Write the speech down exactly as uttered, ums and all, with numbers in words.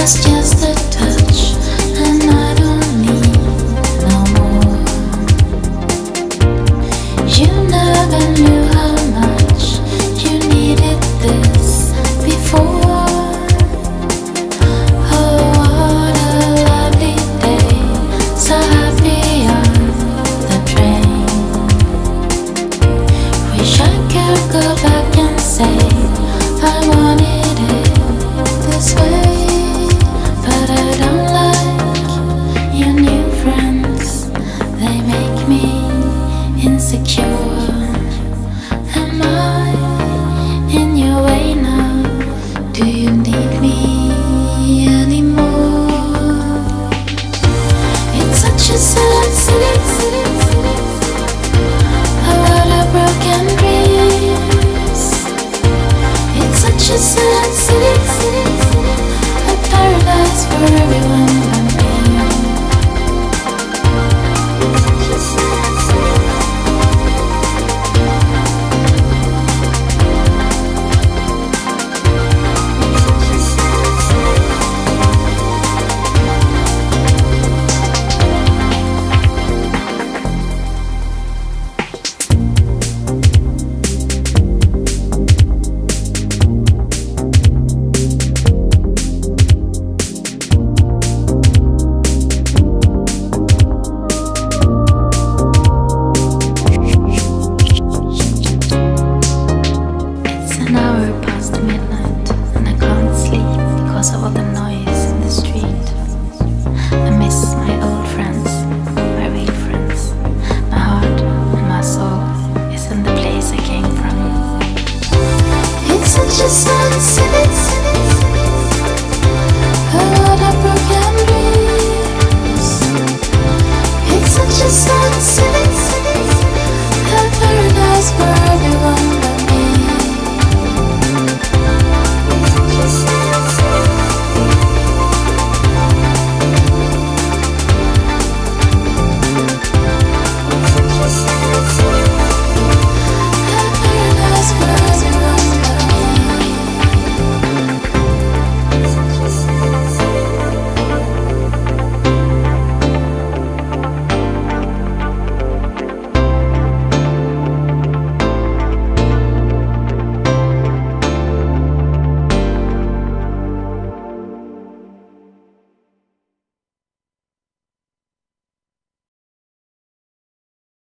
was just a touch, and I don't need no more. You never knew how much you needed this before. Oh, what a lovely day, so happy on the train. Wish I could go back and say I wanted it this way. But I don't like your new friends, they make me insecure. Am I in your way now? Do you need me anymore? It's such a sad city, a world of broken dreams. It's such a sad city, a paradise for everyone but me. Just